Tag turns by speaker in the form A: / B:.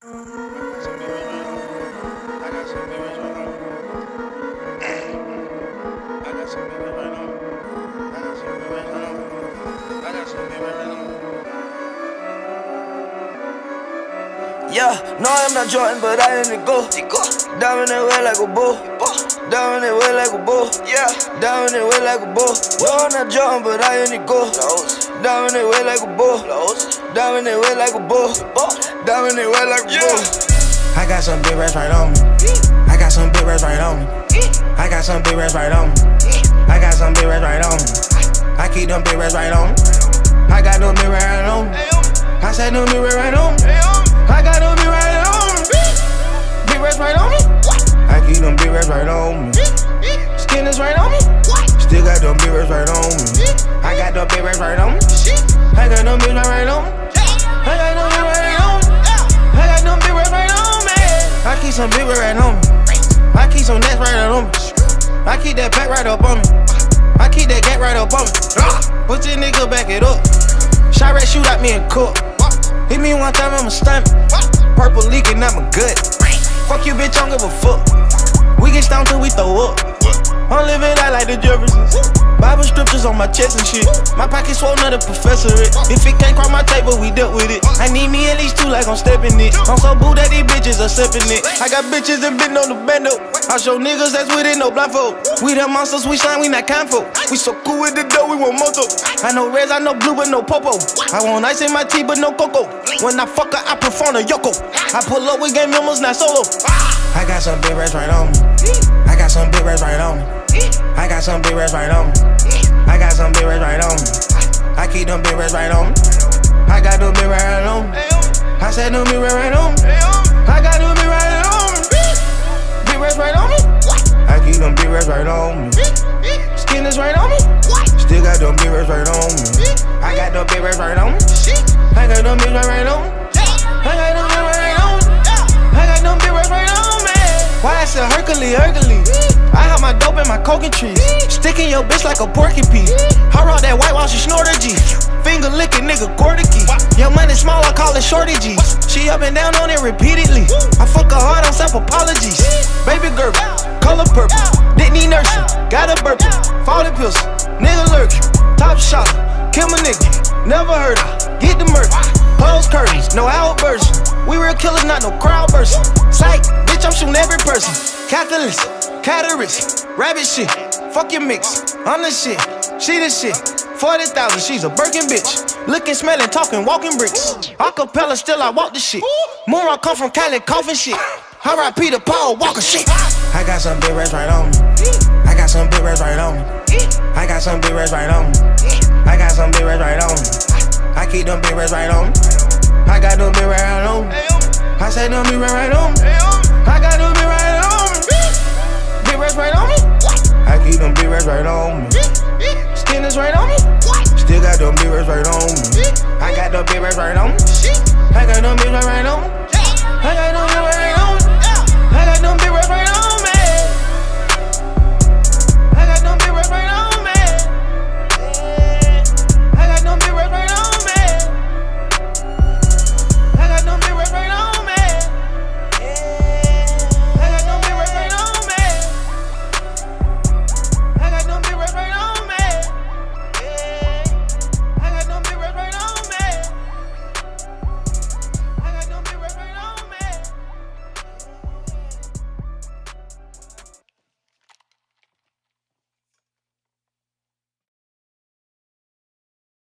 A: Yeah, no, I'm not Jordan, but I am the go. Diving that way like a bull. Diving that way like a bull. Yeah, diving that way like a bull. No, I'm not Jordan, but I am the go. Diving that way like a bull. Diving that way like a bull. Diving that way like a bull.
B: I got some big rats right on me. I got some big rats right on me. I got some big rats right on me. I got some big rats right on me. I keep them big rats right on me. I got them big rats right on me. I said them big rats right on me. I got them big rats right on me. Big rats right on me. I keep them big rats right on me. Skin is right on me. Still got them big rats right on me. I got them big rats right on me. I got them big rats right on me. I got them big rats right on me. I got them big rats right on me. I keep some big rats right on me. I keep some nets right on me. I keep that pack right up on me. I keep that gat right up on me. Put your nigga back it up. Shot rat shoot at me and cook. Hit me one time, I'ma stun me. Purple leaking out my gut. Fuck you, bitch, I don't give a fuck. We get stoned till we throw up. I'm living out like the Jeffersons. Bible scriptures on my chest and shit. My pocket swollen up the professorate. If it can't cross my table, we dealt with it. I need me at least two like I'm stepping it. I'm so boo that these bitches are sipping it. I got bitches that been on the bando. I show niggas that's with it, no blindfold. We the monsters, we shine, we not kind folk. We so cool with the dough, we want moto. I know reds, I know blue, but no popo. I want ice in my tea, but no cocoa. When I fuck her, I perform a Yoko. I pull up with gang members, not solo. I got some big rats right on me. I got some big rats right on me. I got some big rats right on me. I got some big rats right on me. I keep them big rats right on me. I got them big rats right on me. I said them big rats right on me. I got them big rats right on me. Big rats right on me. I keep them big rats right on me. Skin is right on me. Still got them big rats right on me. I got them big rats right on me. I got them big rats right on me. I got them big rats right on me. I got them big rats right on me. Why I said Hercules? I have my dope in my coking trees. Sticking your bitch like a porcupine. I rock that white while she snort a G. Finger licking nigga quarter key. Your money small, I call it shorty G's. She up and down on it repeatedly. I fuck her hard on self apologies. Baby girl, color purple. Didn't need nursing, got a burp. Falling pills, nigga lurking. Top shot, kill my nigga. Never heard her, get the murder. Close curtains, no outburst. We real killers, not no crowd burst. Psych, bitch, I'm shooting every person. Catalyst, cataracts, rabbit shit. Fuck your mix, I'm the shit. She the shit. 40,000, she's a Birkin bitch. Looking, smelling, talking, walking bricks. Acapella, still I walk the shit. More I come from Cali, coughing shit. R.I.P. the Paul Walker shit. I got some big rats right on me. I got some big rats right on me. I got some big rats right on me. I got some big rats right on me. I keep them big rats right on me. I got them big rats right on me. I said them big rats right on me. I got them big rats right on me. Big rats right on me. I keep them big rats right on me. Skin is right on me. Still got them big rats right on me. I got them big rats right on me. I got them big rats right on me.